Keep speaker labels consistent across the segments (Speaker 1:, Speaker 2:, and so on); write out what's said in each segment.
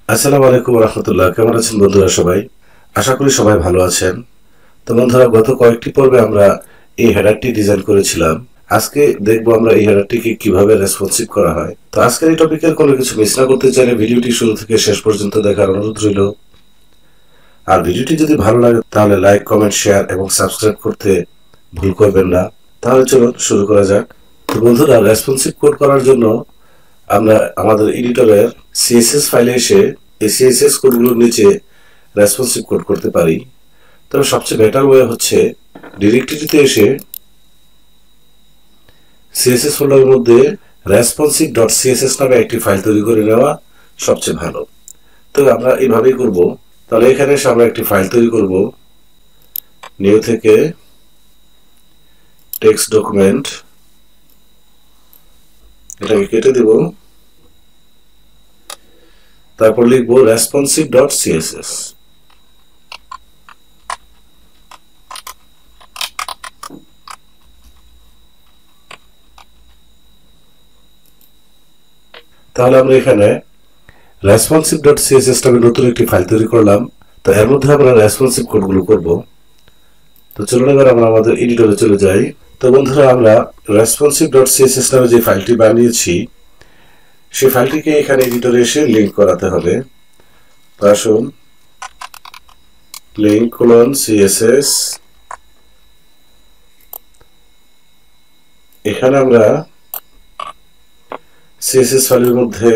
Speaker 1: আসসালামু আলাইকুম রহমতুল্লাহ। কেমন আছেন বন্ধুরা সবাই? আশা করি সবাই ভালো আছেন। তো বন্ধুরা, গত কয়েকটি পর্বে আমরা এই হেডারটি ডিজাইন করেছিলাম। আজকে দেখবো আমরা এই হেডারটিকে কিভাবে রেসপন্সিভ করা হয়। তো আজকের এই টপিকের কোনো কিছু মিস না করতে চাইলে ভিডিওটি শুরু থেকে শেষ পর্যন্ত দেখার অনুরোধ রইল। আর ভিডিওটি যদি ভালো লাগে তাহলে লাইক, কমেন্ট, শেয়ার এবং সাবস্ক্রাইব করতে ভুল করবেন না। তাহলে চলুন শুরু করা যাক। তো বন্ধুরা, রেসপন্সিভ কোড করার জন্য আমরা আমাদের এডিটরের সিএসএস ফাইলে এসে এই সিএসএস কোডগুলোর নিচে রেসপন্সিভ কোড করতে পারি। তবে সবচেয়ে বেটার ওয়ে হচ্ছে ডিরেক্টরিতে এসে সিএসএস ফোল্ডারের মধ্যে responsive.css নামে একটি ফাইল তৈরি করে নেওয়া সবচেয়ে ভালো। তো আমরা এইভাবেই করব। তাহলে এখানে এসে আমরা একটি ফাইল তৈরি করব। নিউ থেকে টেক্সট ডকুমেন্ট, এটাকে কেটে দেব। তারপর লিখব responsive.css। তাহলে আমরা এখানে responsive.css নামে নতুন একটি ফাইল তৈরি করলাম। তো এর মধ্যে আমরা রেসপন্সিভ কোডগুলো করব। তো চলুন এবার আমরা আমাদের এডিটরে চলে যাই। তো বন্ধুরা, আমরা responsive.css নামে যে ফাইলটি বানিয়েছি সেই ফাইলটিকে এখানে এডিটরে এসে লিংক করাতে হবে। তো আসুন, link:css, এখানে আমরা CSS ফাইলের মধ্যে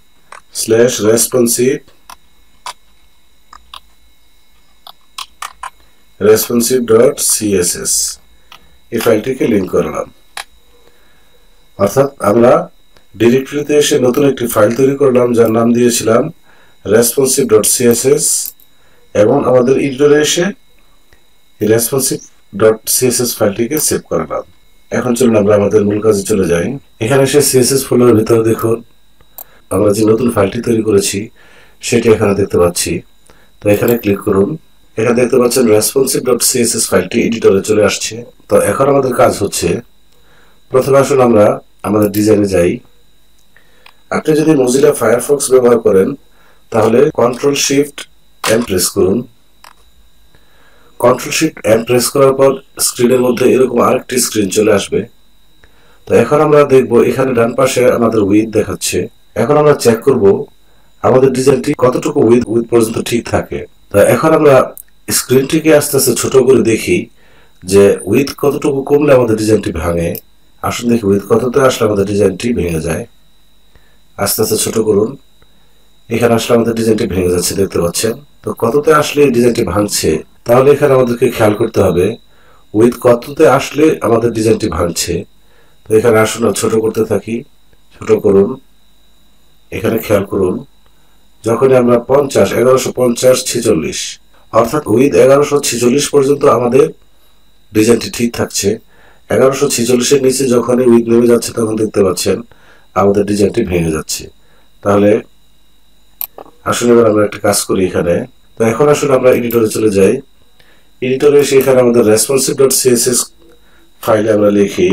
Speaker 1: responsive.css এই ফাইলটিকে লিংক করলাম। অর্থাৎ আমরা ডিরেক্টরিতে এসে নতুন একটি ফাইল তৈরি করলাম যার নাম দিয়েছিলাম responsive.css এবং আমাদের এডিটরে এসে এই responsive.css ফাইলটিকে সেভ করলাম। এখন চলুন আমরা আমাদের মূল কাজে চলে যাই। এখানে এসে CSS ফোল্ডারের ভিতরে দেখুন আমরা যে নতুন ফাইলটি তৈরি করেছি সেটি এখানে দেখতে পাচ্ছি। তো এখানে ক্লিক করুন। এখানে দেখতে পাচ্ছেন responsive.css ফাইলটি এডিটরে চলে আসছে। তো এখন আমাদের কাজ হচ্ছে, প্রথমে আসুন আমরা আমাদের ডিজাইনে যাই। আপনি যদি মজিলা ফায়ারফক্স ব্যবহার করেন তাহলে Ctrl+Shift+M প্রেস করুন। Ctrl+Shift+M প্রেস করার পর স্ক্রিনের মধ্যে এরকম আরেকটি স্ক্রিন চলে আসবে। তো এখন আমরা দেখব এখানে ডান পাশে আমাদের উইথ দেখাচ্ছে। এখন আমরা চেক করব আমাদের ডিজাইনটি কতটুকু উইথ পর্যন্ত ঠিক থাকে। তো এখন আমরা স্ক্রিনটিকে আস্তে আস্তে ছোট করে দেখি যে উইথ কতটুকু কমলে আমাদের ডিজাইনটি ভাঙে। আসুন দেখি উইথ কততে আসলে আমাদের ডিজাইনটি ভেঙে যায়। আস্তে আস্তে ছোট করুন। এখানে আসলে আমাদের ডিজাইনটি ভেঙে যাচ্ছে, দেখতে পাচ্ছেন। তো কততে আসলে ডিজাইনটি ভাঙছে, তাহলে এখানে আমাদেরকে খেয়াল করতে হবে উইথ কততে আসলে আমাদের ডিজাইনটি ভাঙছে। তো এখানে আসুন ছোট করতে থাকি, ছোট করুন। এখানে খেয়াল করুন, যখন আমরা 1150 অর্থাৎ উইথ 1146 পর্যন্ত আমাদের ডিজাইনটি ঠিক থাকছে। 1146 এর নিচে যখন উইথ নেমে যাচ্ছে তখন দেখতে পাচ্ছেন আমাদের ডিজাইনটি ভেঙে যাচ্ছে। তাহলে আসলে এবার আমরা একটা কাজ করি এখানে। তো এখন আসলে আমরা এডিটরে চলে যাই। এডিটরে এসে এখানে আমাদের responsive.css ফাইলে আমরা লিখি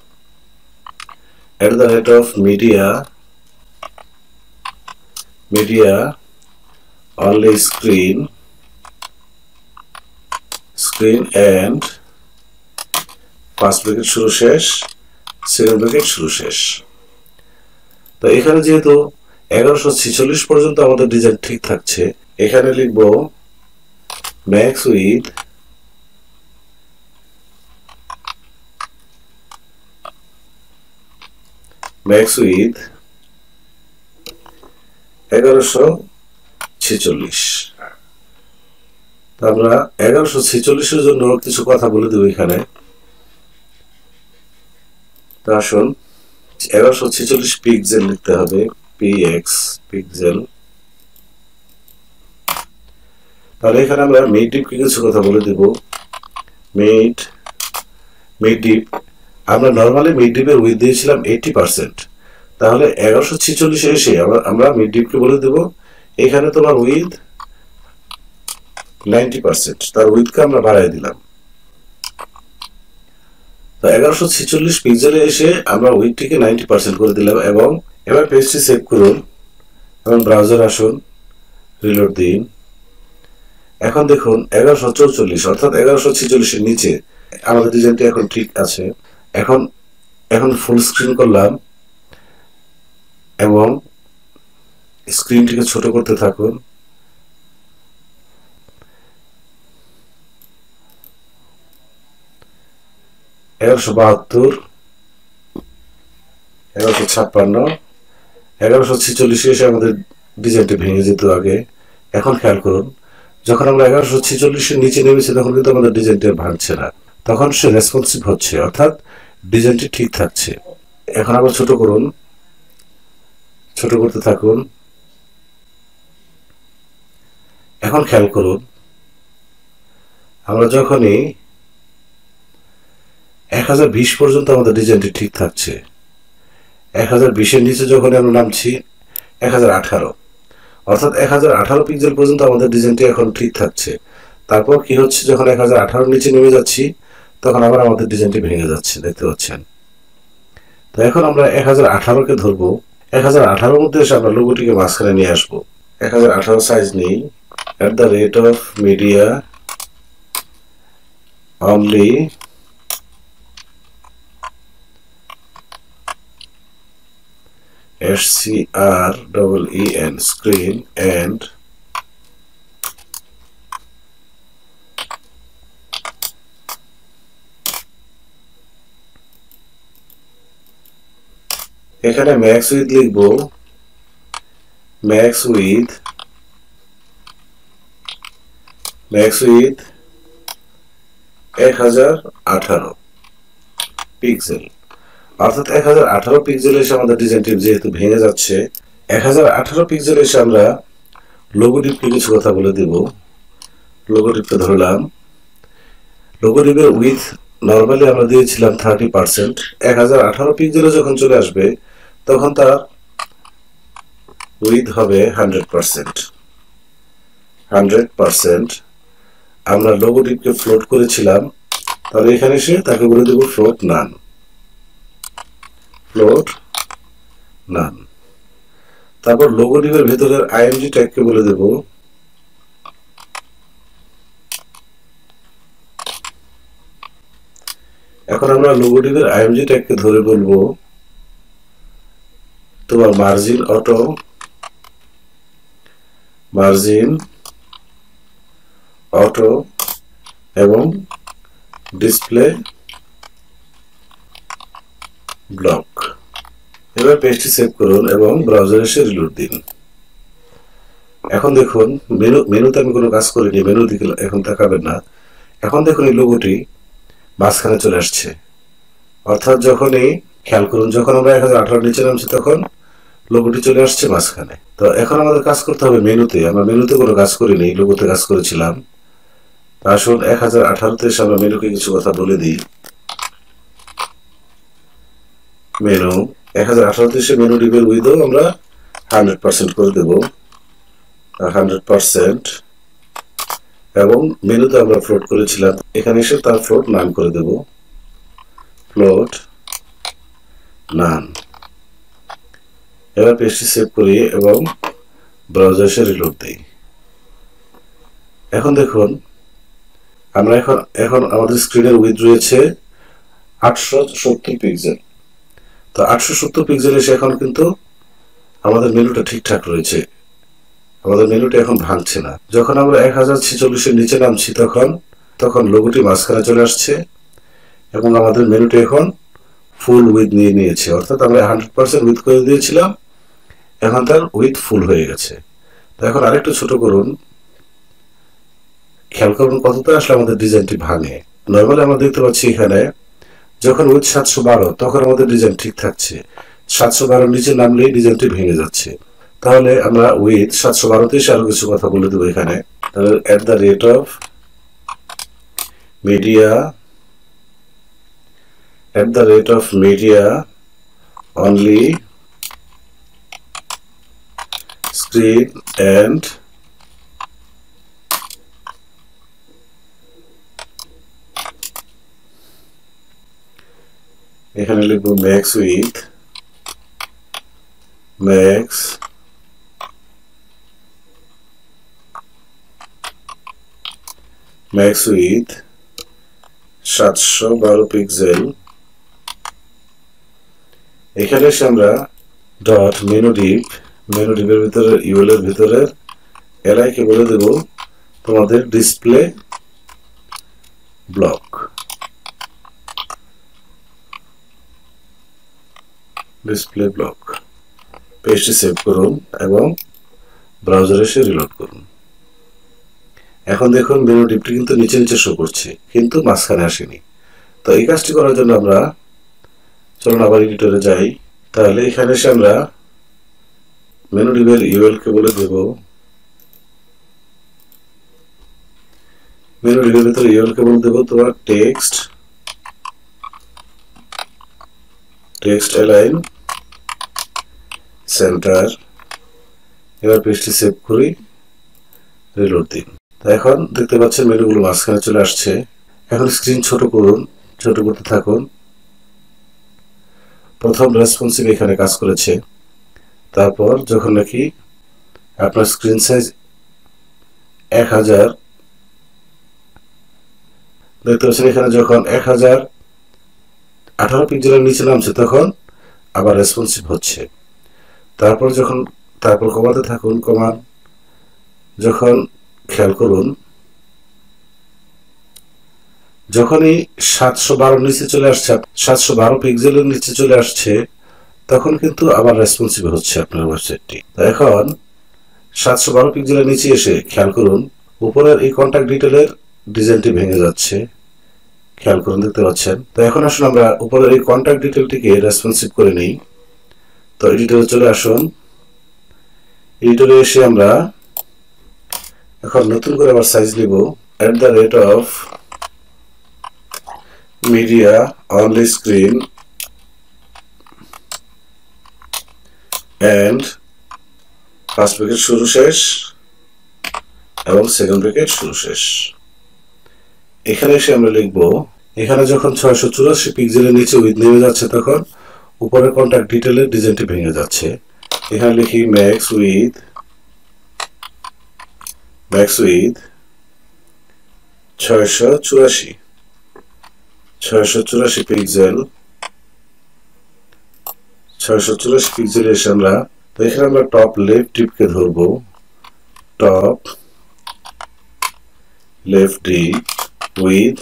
Speaker 1: @media only screen and first bracket শুরু শেষ, সেকেন্ড ব্র্যাকেট শুরু শেষ। তো এখানে যেহেতু 1146 পর্যন্ত আমাদের ডিজাইন ঠিক থাকছে, এখানে লিখব max width max width 1146। আমরা 1146 এর জন্য কিছু কথা বলে দেব এখানে। তো আসুন 1146 পিক্সেল লিখতে হবে, px পিক্সেল। তাহলে এখানে আমরা মিড ডিপ কে কিছু কথা বলে দেব। মিড ডিপ আমরা নরমালি মিড ডিপের উইথ দিয়েছিলাম 80%। তাহলে 1146 এসে আমরা মিড ডিপকে বলে দেব এখানে তোমার উইথ 90%, তার উইথকে আমরা বাড়াই দিলাম। তো 1146 পিক্সেলে এসে আমরা উইডথটিকে 90% করে দিলাম এবং এবার পেজটি সেভ করুন এবং ব্রাউজার আসুন রিলোড দিন। এখন দেখুন 1144 অর্থাৎ 1146 এর নিচে আমাদের ডিজাইনটি এখন ঠিক আছে। এখন এখন ফুল স্ক্রিন করলাম এবং স্ক্রিনটিকে ছোট করতে থাকুন। এগারোশো 1156 1146 এসে আমাদের ডিজাইনটি ভেঙে যেত আগে। এখন খেয়াল করুন, যখন আমরা 1146 এর নিচে নেমেছি তখন কিন্তু আমাদের ডিজাইনটি ভাঙছে না, তখন সে রেসপন্সিভ হচ্ছে, অর্থাৎ ডিজাইনটি ঠিক থাকছে। এখন আবার ছোট করুন, ছোট করতে থাকুন। এখন খেয়াল করুন, আমরা যখনই 1020 পর্যন্ত আমাদের ডিজাইনটি ঠিক থাকছে, 1020 এর নিচে যখন আমরা নামছি 1018 অর্থাৎ 1018 পিক্সেল পর্যন্ত আমাদের ডিজাইনটি এখন ঠিক থাকছে। তারপর কি হচ্ছে, যখন 1018 নিচে নেমে যাচ্ছি তখন আবার আমাদের ডিজাইনটি ভেঙে যাচ্ছে, দেখতে পাচ্ছেন। তো এখন আমরা 1018কে ধরবো, 1018 মধ্যে এসে আমরা লোগোটিকে মাঝখানে নিয়ে আসবো। 1018 সাইজ নেই, @media only SCREEN screen and এখানে ম্যাক্স উইথ লিখবো, ম্যাক্স উইথ 1018 পিক্সেল, অর্থাৎ 1018 পিক্সেল এসে আমাদের ডিজাইনটি যেহেতু ভেঙে যাচ্ছে, 1018 পিক্সেল এসে আমরা লোগো টিপকে কিছু কথা বলে দেব। লোগো টিপকে ধরলাম, লোগো টিপের উইথ নর্মালি আমরা দিয়েছিলাম 30%, 1018 পিক্সেলে যখন চলে আসবে তখন তার উইথ হবে 100%। আমরা লোগো টিপকে ফ্লোট করেছিলাম, তাহলে এখানে এসে তাকে বলে দেব ফ্লোট নান, ফ্লোট নান। তারপর লোগো টিপের ভেতরের আইএমজি ট্যাগকে বলে দেব এখন আমরা লোগো টিপের আইএমজি ট্যাগকে ধরে বলবো তোমার মার্জিন অটো এবং ডিসপ্লে ব্লক। এবার পেজটি সেভ করুন এবং ব্রাউজারে এসে রিলোড দিন। এখন দেখুন মেনুতে আমি কোনো কাজ করিনি, মেনুর দিকে এখন তাকাবেন না। এখন দেখুন এই লোগোটি মাঝখানে চলে আসছে, অর্থাৎ যখনই খেয়াল করুন, যখন আমরা 1018 নিচে নামছি তখন লোগোটি চলে আসছে মাঝখানে। তো এখন আমাদের কাজ করতে হবে মেনুতে, আমরা মেনুতে কোনো কাজ করিনি, লোগোতে কাজ করেছিলাম। আসুন 1018 তে আমরা মেনুকে কিছু কথা বলে দিই। মেনু 1018 তে মেনু টিপের উইথও আমরা 100% করে দেব, 100%। এবং মেনুতে আমরা ফ্লোট করেছিলাম, এখানে এসে তার ফ্লোট নান করে দেব, ফ্লোট নান। এবার পেজটি সেভ করি এবং ব্রাউজারে এসে রিলোড দিই। এখন দেখুন আমরা এখন আমাদের স্ক্রিনের উইথ রয়েছে 870 পিক্সেল। তো 870 পিক্সেল এসে এখন কিন্তু আমাদের মেনুটা ঠিকঠাক রয়েছে, আমাদের মেনুটা এখন ভাঙছে না। যখন আমরা 1046 এর নিচে নামছি তখন লোগোটি মাঝখানে চলে আসছে এবং আমাদের মেনুটি এখন ফুল উইথ নিয়ে নিয়েছে, অর্থাৎ আমরা 100% উইথ করে দিয়েছিলাম, এখন তার উইথ ফুল হয়ে গেছে। তো এখন আরেকটু ছোট করুন, খেয়াল করুন কতটা আসলে আমাদের ডিজাইনটি ভাঙে। নর্মালি আমরা দেখতে পাচ্ছি এখানে যখন উইথ 712 তখন আমাদের ডিজাইন ঠিক থাকছে, 712 নিচে নামলেই ডিজাইনটি ভেঙে যাচ্ছে। তাহলে আমরা উইথ 712 তে আরো কিছু কথা বলে দেবো এখানে। @media only screen and এখানে লিখবো max width max width 712 pixel. এখানে এসে আমরা ডট মেনু ডিপের ভিতরে ইউএল এর ভিতরে এলআই কে বলে দেব তোমাদের ডিসপ্লে ব্লক। পেজটি সেভ করুন এবং ব্রাউজারে এসে রিলোড করুন। এখন দেখুন মেনু ডিপটি কিন্তু নিচে নিচে শো করছে, কিন্তু মাঝখানে আসেনি। তো এই কাজটি করার জন্য আমরা চলুন আবার এডিটরে যাই। তাহলে এখানে এসে আমরা মেনু ডিপের ইউএল কে বলে দেব, মেনু ডিপের ভিতরে ইউএল কে বলে দেব তোমার টেক্সট অ্যালাইন সেন্টার। এবার পেজটি সেভ করি, রিলোড দিন। তো এখন দেখতে পাচ্ছেন মেনুগুলো মাঝখানে চলে আসছে। এখন স্ক্রিন ছোট করুন, ছোট করতে থাকুন। প্রথম রেসপন্সিভ এখানে কাজ করেছে, তারপর যখন নাকি আপনার স্ক্রিন সাইজ 1000 দেখতে পাচ্ছেন, এখানে যখন 1018 পিক্সেলের নিচে নামছে তখন আবার রেসপন্সিভ হচ্ছে। তারপর কমাতে থাকুন, কমান। যখন খেয়াল করুন যখনই 712 নিচে চলে আসছে, 712 পিক্সেলের নিচে চলে আসছে, তখন কিন্তু আবার রেসপন্সিভ হচ্ছে আপনার ওয়েবসাইটটি। এখন 712 পিক্সেলের নিচে এসে খেয়াল করুন উপরের এই কন্টাক্ট ডিটেলের ডিজাইনটি ভেঙে যাচ্ছে, খেয়াল করুন, দেখতে পাচ্ছেন। তো এখন আসুন আমরা উপরের এই কন্টাক্ট ডিটেলটিকে রেসপন্সিভ করে নিই। তো এডিটরে চলে আসুন, এডিটরে এসে আমরা এখন নতুন করে আবার সাইজ নিব @media only screen and first bracket শুরু শেষ এবং সেকেন্ড ব্র্যাকেট শুরু শেষ। এখানে এসে আমরা লিখব, এখানে যখন 684 পিক্সেলের নিচে উইথ নেমে যাচ্ছে তখন উপরের কন্টাক্ট ডিটেলের ডিজাইনটি ভেঙে যাচ্ছে। এখানে লিখি ম্যাক্স উইথ 684 পিক্সেল। 684 পিক্সেলে এসে আমরা এখানে আমরা টপ লেফট ডিপকে ধরবো, top left div width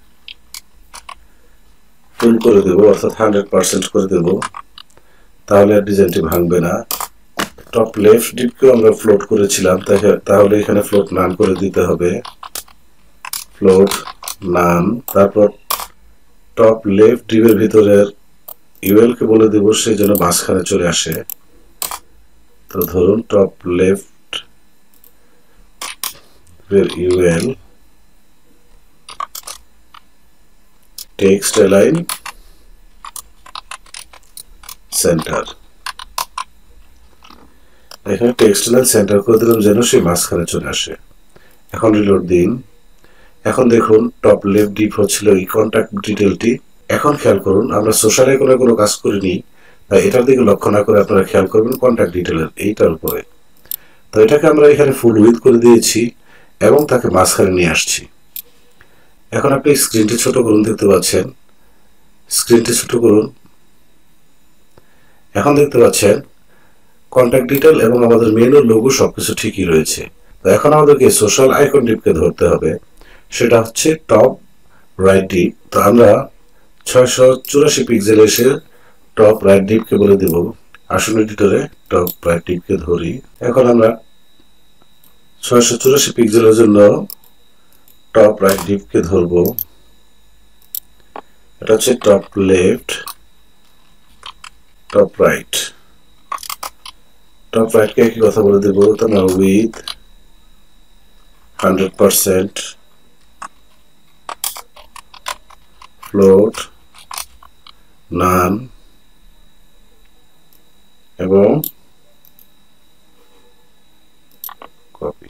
Speaker 1: full করে দেব, অর্থাৎ 100% করে দেব, তাহলে আর ডিজাইনটি ভাঙবে না। টপ লেফট ডিপকেও আমরা ফ্লোট করেছিলাম, তাহলে এখানে ফ্লোট নান করে দিতে হবে, ফ্লোট নান। তারপর টপ লেফট ডিপের ভিতরের ইউএল কে বলে দেব সেই জন্য মাঝখানে চলে আসে। তো ধরুন top left UL text align center. এখানে টেক্সট অ্যালাইন সেন্টার করে দিলাম যেন সে মাঝখানে চলে আসে। এখন রিলোড দিন। এখন দেখুন টপ লেফট ডিপ হচ্ছিল এই কন্টাক্ট ডিটেলটি। এখন খেয়াল করুন আমরা সোশ্যাল আইকনে কোনো কাজ করিনি, তাই এটার দিকে লক্ষ্য না করে আপনারা খেয়াল করবেন কন্টাক্ট ডিটেলের এইটার উপরে। তো এটাকে আমরা এখানে ফুল উইথ করে দিয়েছি এবং তাকে মাঝখানে নিয়ে আসছি। এখন আপনি স্ক্রিনটি ছোট করুন, দেখতে পাচ্ছেন স্ক্রিনটি ছোট করুন। এখন দেখতে পাচ্ছেন কন্টাক্ট ডিটেল এবং আমাদের মেনু লোগো সবকিছু ঠিকই রয়েছে। তো এখন আমাদেরকে সোশ্যাল আইকন ডিপকে ধরতে হবে, সেটা হচ্ছে টপ রাইট ডিপ। তো আমরা 684 পিক্সেল এসে টপ রাইট ডিপকে বলে দেব। আসুন এডিটরে টপ রাইট ডিপকে ধরি। এখন আমরা 684 পিক্সেলের জন্য টপ রাইট ডিপকে ধরব, এটা হচ্ছে top left, top right. Top রাইটকে একই কথা বলে দেব, তোমরা উইথ 100% ফ্লোট নান এবং কপি।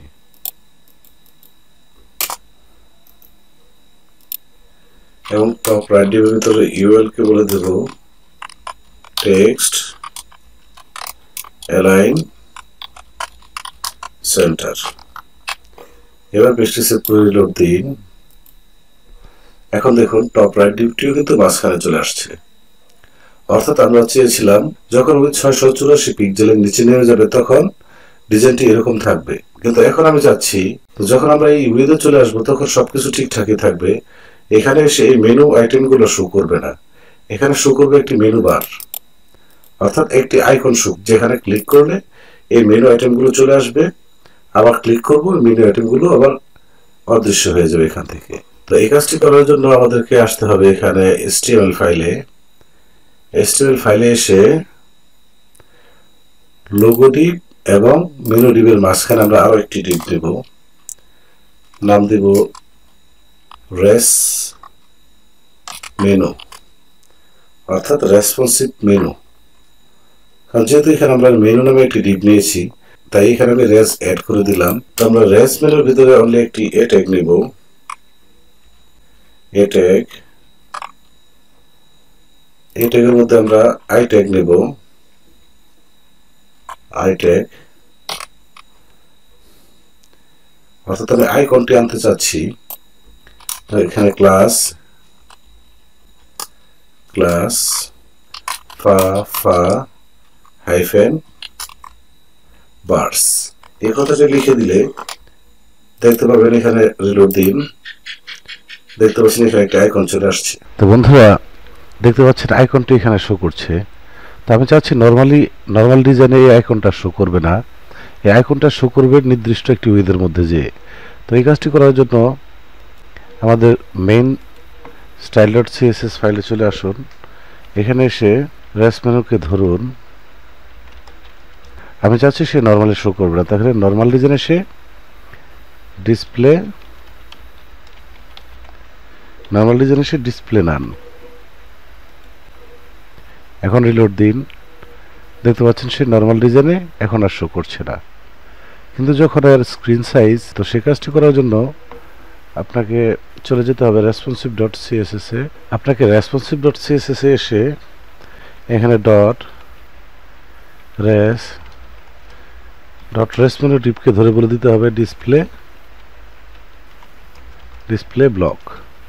Speaker 1: এবং টপ রাইট ডিপের ভিতরে ইউএল কে বলে দেব টেক্সট অ্যালাইন সেন্টার। এবার পেজটি সেভ করে রিলোড দিন। এখন দেখুন টপ রাইট ডিপটিও কিন্তু মাঝখানে চলে আসছে। অর্থাৎ আমরা চেয়েছিলাম যখন উইথ 684 পিক্সেলের নিচে নেমে যাবে তখন ডিজাইনটি এরকম থাকবে, কিন্তু এখন আমি যাচ্ছি যখন আমরা এই উইথে চলে আসবো তখন সবকিছু ঠিকঠাকই থাকবে। এখানে এসে এই মেনু আইটেমগুলো শো করবে না, এখানে শো করবে একটি মেনু বার, অর্থাৎ একটি আইকন শো, যেখানে ক্লিক করলে এই মেনু আইটেমগুলো চলে আসবে। আবার ক্লিক করবো, মেনু আইটেমগুলো আবার অদৃশ্য হয়ে যাবে এখান থেকে। তো এই কাজটি করার জন্য আমাদেরকে আসতে হবে এখানে HTML ফাইলে এসে লোগো ডিপ এবং মেনু ডিপের মাঝখানে আমরা আরো একটি ডিপ দেব, নাম দেব রেস মেনু, অর্থাৎ রেসপন্সিভ মেনু। কারণ যেহেতু এখানে আমরা মেনু নামে একটি ডিপ নিয়েছি তাই এখানে আমি রেস অ্যাড করে দিলাম। তো আমরা রেস মেনুর ভিতরে অনলি একটি এ ট্যাগ নেব, এ ট্যাগের মধ্যে আমরা আই ট্যাগ নেব, আই ট্যাগ, অর্থাৎ আমি আইকনটি আনতে চাচ্ছি। এখানে ক্লাস ফা হাইফেন বার্স এই কথাটা লিখে দিলে দেখতে পাবেন এখানে রিলোড দিন, দেখতে পাচ্ছেন এখানে একটা আইকন চলে আসছে।
Speaker 2: তো বন্ধুরা দেখতে পাচ্ছেন আইকনটি এখানে শো করছে। তো আমি চাচ্ছি নর্মাল ডিজাইনে এই আইকনটা শো করবে না, এই আইকনটা শো করবে নির্দিষ্ট একটি উইথের মধ্যে যে। তো এই কাজটি করার জন্য আমাদের মেইন style.css ফাইলে চলে আসুন। এখানে এসে রেস মেনুকে ধরুন, আমি চাচ্ছি সে নর্মালি শো করবে না, তাহলে নর্মাল ডিজাইনে সে ডিসপ্লে নান। এখন রিলোড দিন, দেখতে পাচ্ছেন সে নর্মাল ডিজাইনে এখন আর শো করছে না। কিন্তু যখন আর স্ক্রিন সাইজ, তো সে কাজটি করার জন্য আপনাকে চলে যেতে হবে responsive.css এ। আপনাকে responsive.css এ এসে এখানে ডট রেস মেনু ডিপকে ধরে বলে দিতে হবে ডিসপ্লে ব্লক,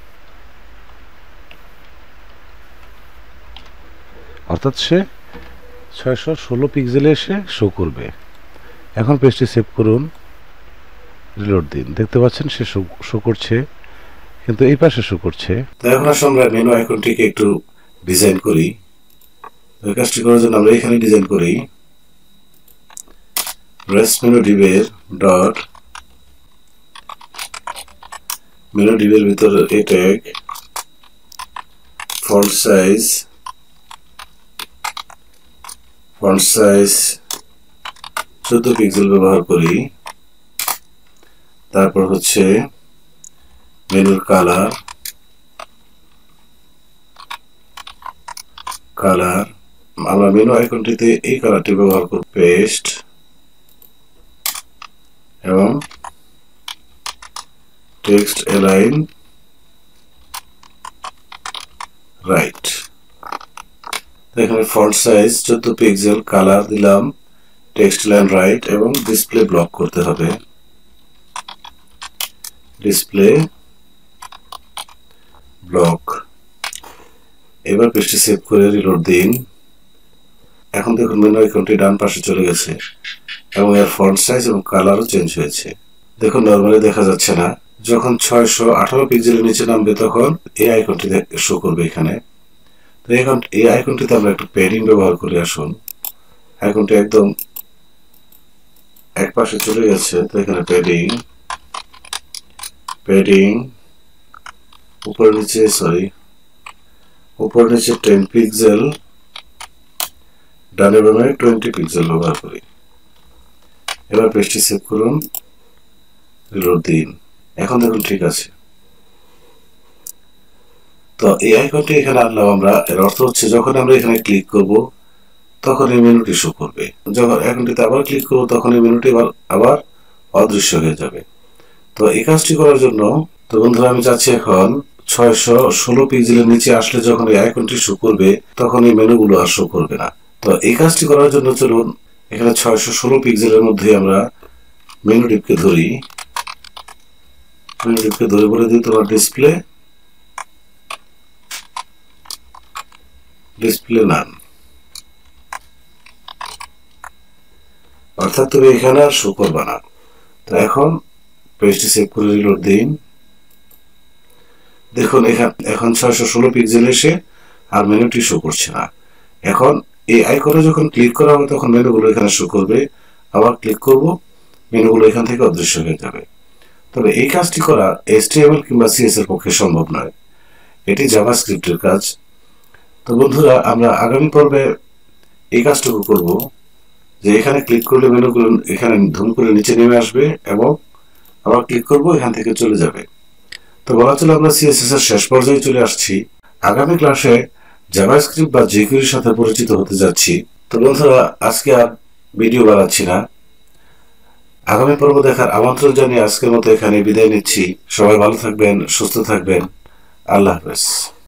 Speaker 2: অর্থাৎ সে 616 পিক্সেলে এসে শো করবে। এখন পেজটি সেভ করুন, রিলোড দিন, দেখতে পাচ্ছেন সে শো করছে, কিন্তু এই পাশে শো করছে।
Speaker 1: এখন আমরা মেনু আইকনটিকে একটু ডিজাইন করি। এই কাজটি করার জন্য আমরা এখানে ডিজাইন করি রেস মেনু ডিবের ডট মেনু ডিবের ভিতরে A tag font size 14 pixel ব্যবহার করি। তারপর হচ্ছে মেনুর কালার আমরা মেনু আইকনটিতে এই কালারটি ব্যবহার করব, পেস্ট এবং টেক্সট অ্যালাইন রাইট। এখানে ফন্ট সাইজ 14 পিক্সেল, কালার দিলাম টেক্সট লাইন রাইট এবং ডিসপ্লে ব্লক করতে হবে, ডিসপ্লে ব্লক। এবার পেজটি সেভ করে রিলোড দিন। এখন দেখুন মেনু আইকনটি ডান পাশে চলে গেছে এবং এর ফন্ট সাইজ এবং কালারও চেঞ্জ হয়েছে। দেখুন নরমালি দেখা যাচ্ছে না, যখন 618 পিক্সেলের নিচে নামবে তখন এই আইকনটি শো করবে এখানে। তো এখন এই আইকনটিতে আমরা একটু প্যাডিং ব্যবহার করে আসুন। আইকনটি একদম এক পাশে চলে গেছে, তো এখানে প্যাডিং উপর নিচে 10 পিক্সেল, ডানে বামে 20 পিক্সেল ব্যবহার করি। এবার পেজটি সেভ করুন, রিলোড দিন। এখন দেখুন ঠিক আছে। তো এই আইকনটি এখানে আনলাম আমরা, এর অর্থ হচ্ছে যখন আমরা এখানে ক্লিক করব তখন এই মেনুটি শো করবে, যখন আইকনটিতে আবার ক্লিক করব তখন এই মেনুটি আবার অদৃশ্য হয়ে যাবে। তো এই কাজটি করার জন্য, তো বন্ধুরা আমি চাচ্ছি এখন 616 পিক্সেলের নিচে আসলে যখন এই আইকনটি শো করবে তখন এই মেনুগুলো আর শো করবে না। তো এই কাজটি করার জন্য চলুন এখানে 616 পিক্সেলের মধ্যে আমরা মেনু ডিপকে ধরে বলে দিই তোমার ডিসপ্লে ডিসপ্লে নান, অর্থাৎ তুমি এখানে আর শো করবে না। তো এখন পেজটি সেভ করে রিলোড দিন। দেখুন এখন 616 পিক্সেল এসে আর মেনুটি শো করছে না। এখন এই আইকনে যখন ক্লিক করা হবে তখন মেনুগুলো এখানে শো করবে, আবার ক্লিক করব, মেনুগুলো এখান থেকে অদৃশ্য হয়ে যাবে। তবে এই কাজটি করা HTML কিংবা CS এর পক্ষে সম্ভব নয়, এটি জাভাস্ক্রিপ্টের কাজ। তো বন্ধুরা, আমরা আগামী পর্বে এই কাজটুকু করব যে এখানে ক্লিক করলে মেনুগুলো এখানে ধুম করে নিচে নেমে আসবে এবং আবার ক্লিক করব, এখান থেকে চলে যাবে। তো বলা চলে আমরা CSS এর শেষ পর্যায়ে চলে আসছি। আগামী ক্লাসে জাভাস্ক্রিপ্ট বা jQuery এর সাথে পরিচিত হতে যাচ্ছি। তো বন্ধুরা, আজকে আর ভিডিও বানাচ্ছি না, আগামী পর্ব দেখার আমন্ত্রণ জানিয়ে আজকের মতো এখানে বিদায় নিচ্ছি। সবাই ভালো থাকবেন, সুস্থ থাকবেন। আল্লাহ হাফেজ।